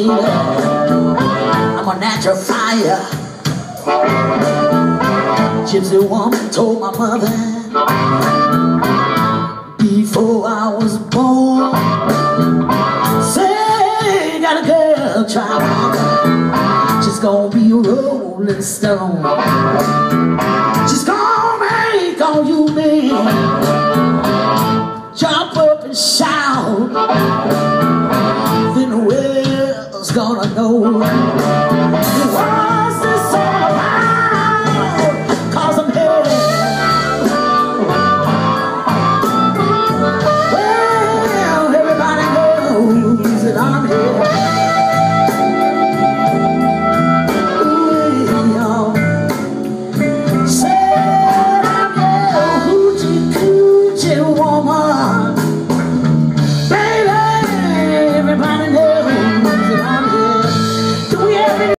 I'm a natural fire. Gypsy woman told my mother before I was born, say, got a girl child, she's gonna be a rolling stone. She's gonna make all you men jump up and shout.